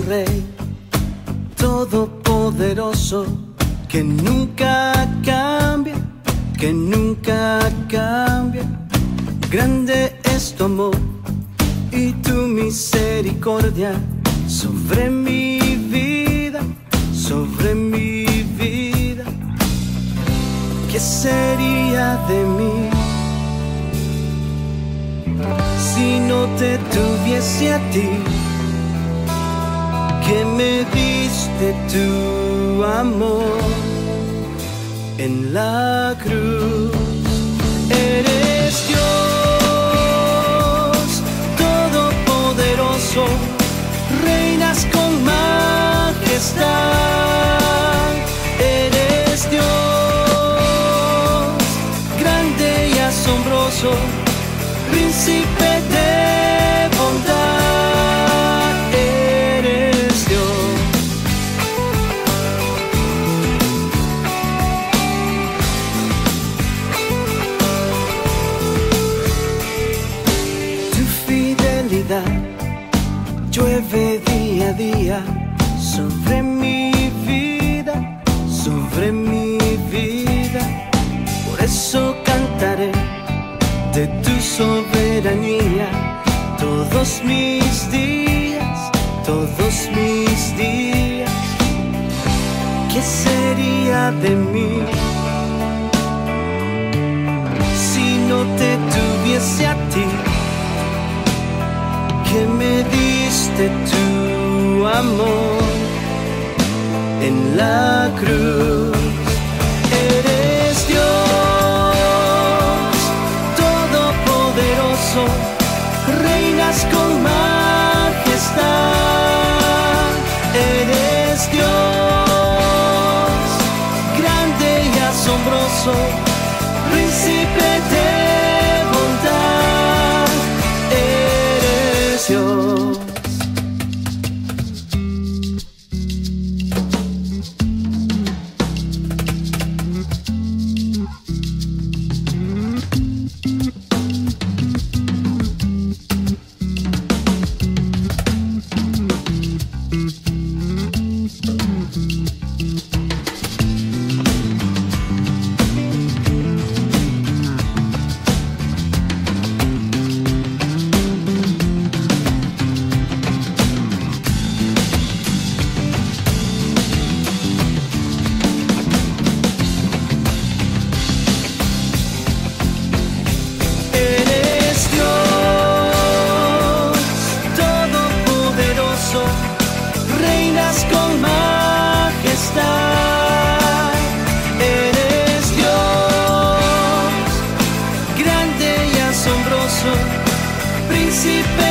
Rey todopoderoso, que nunca cambia, que nunca cambia. Grande es tu amor y tu misericordia sobre mi vida, sobre mi vida. ¿Qué sería de mí si no te tuviese a ti, que me diste tu amor en la cruz? Eres Dios todopoderoso, reinas con majestad. Eres Dios grande y asombroso, príncipe de bondad. Eres Dios. Tu fidelidad llueve día a día sobre mi vida, sobre mi vida. Por eso cantaré de tu soberanía todos mis días, todos mis días. ¿Qué sería de mí si no te tuviese a ti, que me diste tu amor en la cruz? Eres Dios todopoderoso, reinas con majestad. Eres Dios grande y asombroso, príncipe de bondad. Eres Dios. Reinas con majestad. Eres Dios grande y asombroso, príncipe